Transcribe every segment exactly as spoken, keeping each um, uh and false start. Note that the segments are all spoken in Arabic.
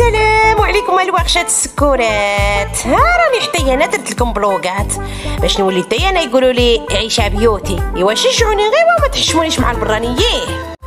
السلام عليكم الوغشات السكورات. ها راني حتى انا درت لكم بلوغات باش نولي حتى انا يقولوا لي عيشه بيوتي. ايوا شجعوني غير وما تحشمونيش مع البرانيين.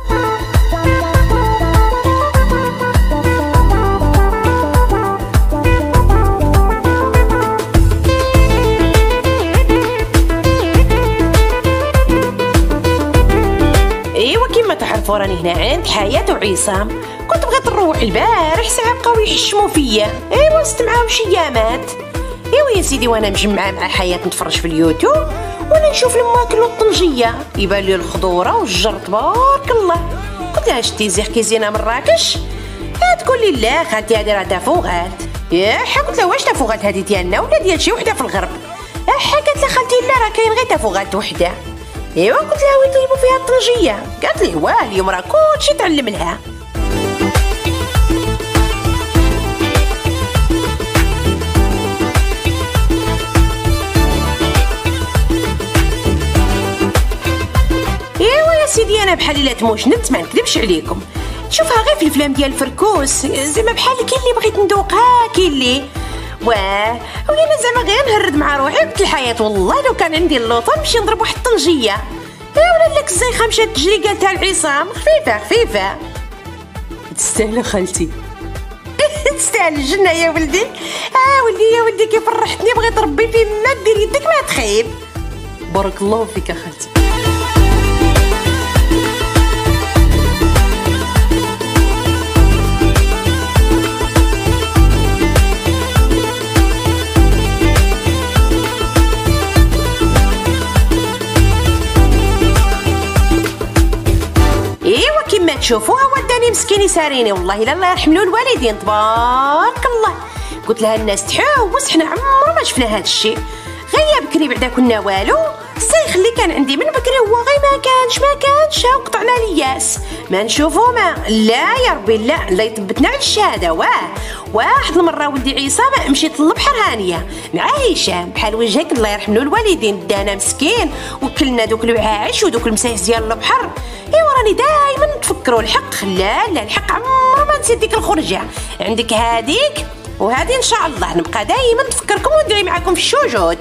ايوا كيما تعرفوا راني هنا عند حياة وعصام. كنت بغيت نروح البارح ساعه بقاو يحشموا فيا. ايوا زدت معاهم شي ايامات. ايوا يا سيدي وانا مجمعه مع حياة نتفرج في اليوتيوب وانا نشوف الماكل والطنجيه يبان لي الخضوره والجر تبارك الله. قلت لها شتي زيخ كيزينه من مراكش؟ تقول لي لا خالتي هذه راه تافوغات. يا حا قلت لها واش تافوغات هذه ديالنا ولا ديال شي وحده في الغرب؟ حا قالت لي خالتي لا راه كاين غير تافوغات وحده. ايوا قلت لها وين طيبوا فيها الطنجيه؟ قالت لي واه اليوم راه كلشي تعلم لها. ايوا يا سيدي انا بحال لا تموش نت ما نكذبش عليكم، تشوفها غير في الافلام ديال الفركوس زعما بحال كاين اللي بغيت ندوقها كاين اللي واه وانا زعما غير نهرد مع روحي. قلت الحياة والله لو كان عندي اللوطه نمشي نضرب واحد الطنجيه. ولا لك الزيخه مشات تجري قالتها لعصام خفيفه خفيفه. تستاهل خالتي. تستاهل الجنه يا ولدي. اه ولدي يا ولدي كيف فرحتني بغيت ربي في ما دير يدك ما تخيب. بارك الله فيك يا خالتي. كما تشوفوها وداني مسكين يساريني والله الا الله يرحم له الوالدين تبارك الله. قلت لها الناس تحوس حنا عمرنا ما شفنا هذا الشيء. غير بكري بعدا كنا والو. السيخ اللي كان عندي من بكري هو غير ما كانش ما كانش وقطعنا الياس ما نشوفو ما لا يا ربي لا لا يثبتنا على الشهاده. واه واحد المره ولدي عصام مشيت للبحر هانيه مع هشام بحال وجهك الله يرحم له الوالدين. دانا مسكين وكلنا دوك الوعاش ودوك المسايس ديال البحر. ايوا راني دائما نتفكروا الحق. لا لا الحق عمرها ما نسيت ديك الخرجه. عندك هذيك وهذه ان شاء الله نبقى دائما نفكركم وندعي معكم في الشوجود.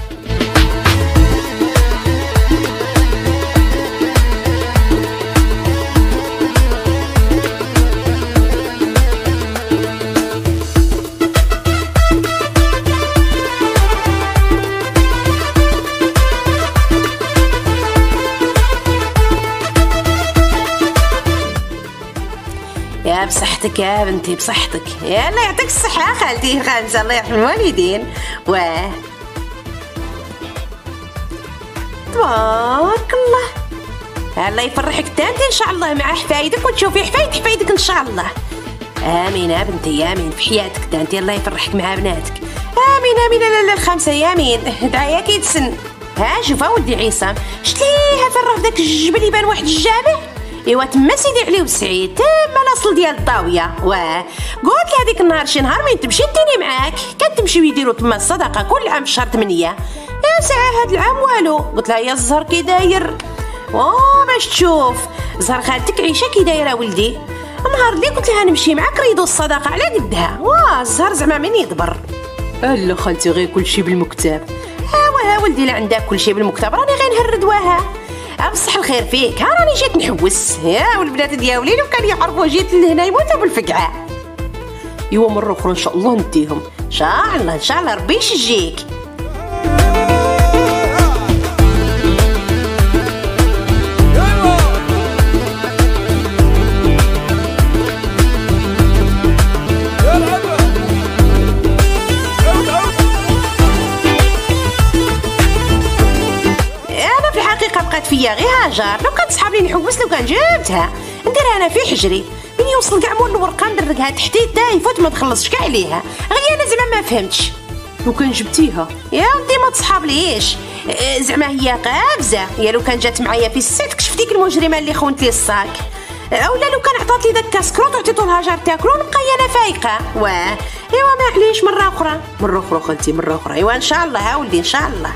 يا بصحتك يا بنتي بصحتك. يا الله يعطيك الصحة خالتي خالتي الله يرحم الوالدين. واه تبارك الله الله يفرحك تانتي ان شاء الله مع حفايدك وتشوفي حفايد حفايدك ان شاء الله. امين يا بنتي امين في حياتك تانتي الله يفرحك مع بناتك. امين امين لا لا الخمسة يامين دعايا كيتسن. ها شوفا ولدي عصام شتيها في الرف داك الجبل يبان واحد الجامع. ايوا تما سيدي علي وسعيد تما الاصل ديال الطاويه. واه قلت لها هذيك النهار شي نهار من تمشي ديني معاك كتمشيو يديروا تما الصدقه كل عام في شهر ثمانية. يا ساعه هاد العام والو. قلت لها يا الزهر كي داير اوه باش تشوف زهر خالتك عيشه كي دايره ولدي. النهار اللي قلت لها نمشي معاك ريدو الصدقه على قدها. واه الزهر زعما من يدبر. لا خالتي غير كلشي بالمكتب. ها واه ولدي لا عندك كلشي بالمكتب راني غير نهرد واها. بصح الخير فيك ها راني جيت نحوس. يا والبنات ديالي لو كان يعرفوا جيت لهنا يموتوا بالفقعه. ايوا مره اخرى ان شاء الله نديهم ان شاء الله ان شاء الله ربي يشجيك. بقات فيا غير هاجر. لو كان صحابي نحوس لو كان جبتها نديرها انا في حجري من يوصل كاع مول الورقه ندرقها تحتي حتى يفوت ما تخلصش كاع عليها. غير انا زعما ما فهمتش. لو كان جبتيها يا ودي ما تصحاب ليش زعما هي قابزه. يا لو كان جات معايا في السيت كشف ديك المجرمه اللي خونت لي الصاك. اولا لو كان عطات لي داك كاسكروط وعطيتو لهاجر تاكلو نبقى انا فايقه. واه ايوا معليش مره اخرى مره اخرى خالتي مره اخرى. ايوا ان شاء الله ها ولدي ان شاء الله.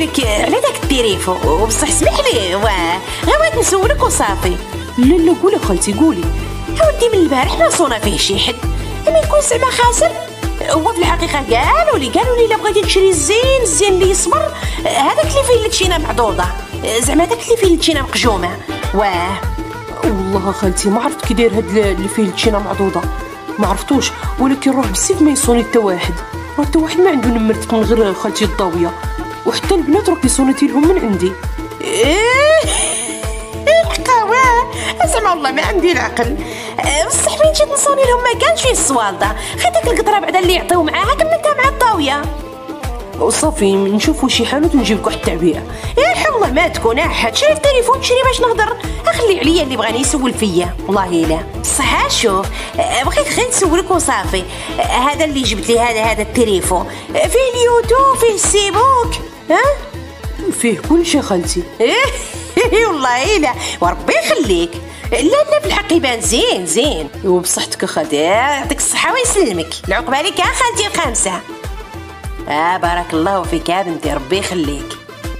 لك على داك التليفون وبصح سمح لي واه غير بغيت نسولك وصافي. لا لا قولي خالتي قولي. اودي من البارح ما صونا فيه شي حد ما يكون زعما خاسر. هو في الحقيقه قالوا لي قالوا لي الا بغيتي تشري الزين الزين اللي يصبر هذاك اللي فيه اللتشينه معضوضه زعما داك اللي فيه اللتشينه مقجومه. واه والله خالتي ما عرفت كي داير هاد اللي فيه اللتشينه معضوضه ما عرفتوش، ولكن روح بالسيف ما يصوني حتى واحد، راه حتى واحد ما عنده نمرتك من غير خالتي الضاويه، وحتى البنات راكي صونيتي لهم من عندي. ايه الحقاوه زعما والله ما عندي العقل. بصح فين جيت نصوني لهم ما كانش فيه الصوالده، خي داك القطره بعدا اللي يعطيو معاها كملتها مع الضاويه. وصافي نشوفوا شي حانوت ونجيب لك واحد التعبئه. يا والله ما تكون احد شري التليفون تشري باش نهضر، اخلي عليا اللي بغاني يسول فيا والله لا. صح شوف بغيت غير نسولك وصافي، هذا اللي جبت لي هذا هذا التليفون فيه اليوتيوب فيه السيبوك ها فيه كل شيء خالتي. ايه والله لا وربي يخليك. لا لا بالحق يبان زين زين وبصحتك خالتي يعطيك الصحه ويسلمك. العقبه لك يا خالتي الخامسه. آه بارك الله فيك يا بنتي ربي يخليك.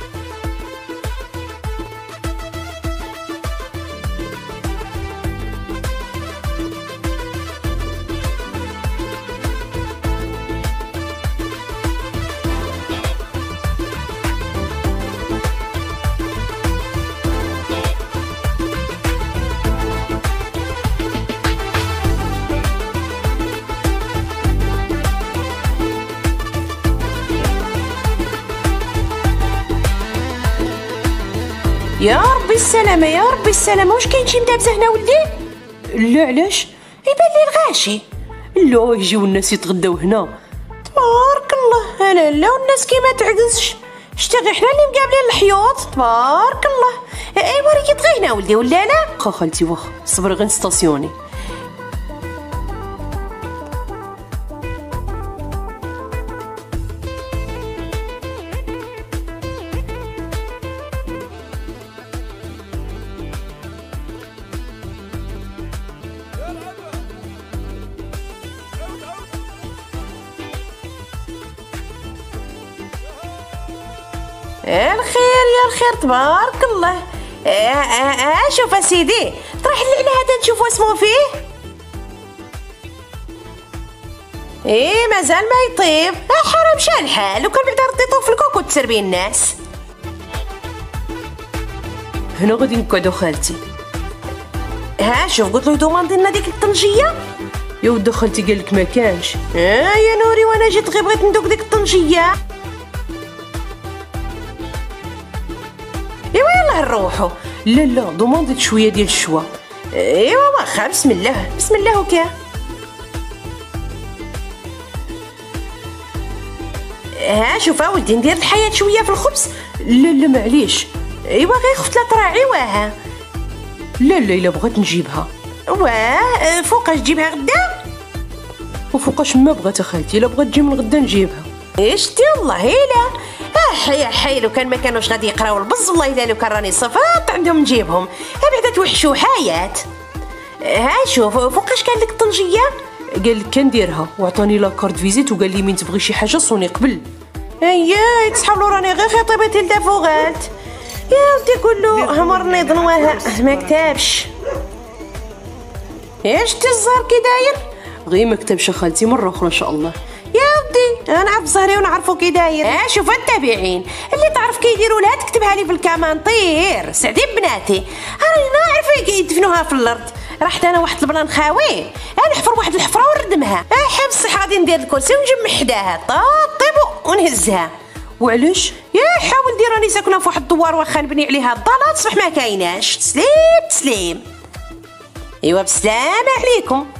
يا ربي السلامة يا ربي السلامة. واش كاين شي مدابزة هنا ولدي؟ لا علاش؟ يبان لي الغاشي. لا يجيو الناس يتغداو هنا. تبارك الله. لا لا والناس كيما تعكسش شتي غير حنا اللي مقابلين الحيوط. تبارك الله. ايوا راكي تغي هنا ولدي ولا لا؟ واخا خالتي واخا صبري غير نستاسيوني. الخير يا الخير تبارك الله. آه آه آه شوف اسيدي طرح لي على هذا نشوف اسمه فيه. ايه مازال ما يطيب. آه حرام شال الحال لو كان بعدا رديتو في الكوكو تسربي الناس. هنا غادي نقعدو خالتي. ها شوف قلت له دوماندي لنا ديك الطنجيه. يا ود خالتي قالك ما كانش. اه يا نوري وانا جيت غير بغيت ندوق ديك الطنجيه. ايوا يلاه نروحو. لا لا دومونديت شويه ديال الشوا. ايوا واخا بسم الله بسم الله وكا. ها شوف اولدي ندير الحياه شويه في الخبز. لا لا معليش. ايوا غير خفت لا تراعي واها. لا لا الا بغات نجيبها. واه فوقاش تجيبها غدا؟ وفوقاش ما بغات خالتي الا بغات تجي من غدا نجيبها. اشتي والله الا اه يا حي لو كان ما كانوش غادي يقراو البز والله الا لو كان راني صفات عندهم نجيبهم. ها بعدا توحشوا حياه. ها شوف فوقاش قال لك الطنجيه؟ قال لك كنديرها وعطاني لا كارت فيزيت وقال لي من تبغي شي حاجه صوني قبل. اييه تسحبلو راني غير خطيبتي لدافوغات. يا ودي كله همرني ضنواها ما كتابش. ايش تي الزهر كي داير؟ غير ما كتبش خالتي مره اخرى ان شاء الله. يا ودي انا نعرف زهري ونعرفو كي داير. اه شوف التابعين اللي تعرف كيديروا لها تكتبها لي في الكامنطير. سعدي بناتي راني نعرف يدفنوها في الارض. رحت انا واحد البلان خاوي انا نحفر واحد الحفره ونردمها. اه حاب الصح غادي ندير الكرسي ونجمع حداها طيب ونهزها. وعلاش؟ يا حاول دير راني ساكنه في واحد الدوار واخا نبني عليها الضلات تصبح ما كايناش. تسليم تسليم. ايوا بسلامه عليكم.